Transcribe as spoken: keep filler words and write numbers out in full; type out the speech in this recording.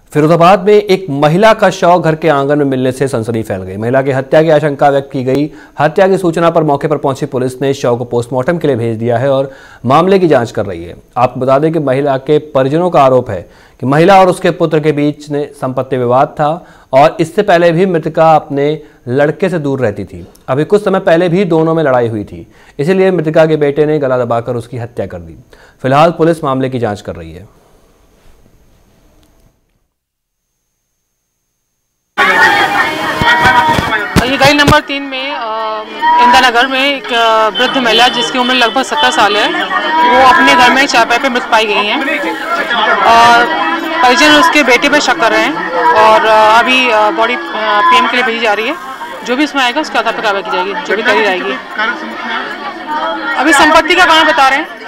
फिरोजाबाद में एक महिला का शव घर के आंगन में मिलने से सनसनी फैल गई। महिला की हत्या की आशंका व्यक्त की गई। हत्या की सूचना पर मौके पर पहुंची पुलिस ने शव को पोस्टमार्टम के लिए भेज दिया है और मामले की जांच कर रही है। आपको बता दें कि महिला के परिजनों का आरोप है कि महिला और उसके पुत्र के बीच में संपत्ति विवाद था और इससे पहले भी मृतका अपने लड़के से दूर रहती थी। अभी कुछ समय पहले भी दोनों में लड़ाई हुई थी, इसीलिए मृतका के बेटे ने गला दबाकर उसकी हत्या कर दी। फिलहाल पुलिस मामले की जाँच कर रही है। ये गली नंबर तीन में इंदिरा नगर में एक वृद्ध महिला जिसकी उम्र लगभग सत्तर साल है, वो अपने घर में चारपाई पे मृत पाई गई हैं और परिजन उसके बेटे पे शक कर रहे हैं और अभी बॉडी पीएम के लिए भेजी जा रही है। जो भी इसमें आएगा उसके आधार पर कार्रवाई की जाएगी, जो भी करी जाएगी। अभी संपत्ति का कारण बता रहे हैं।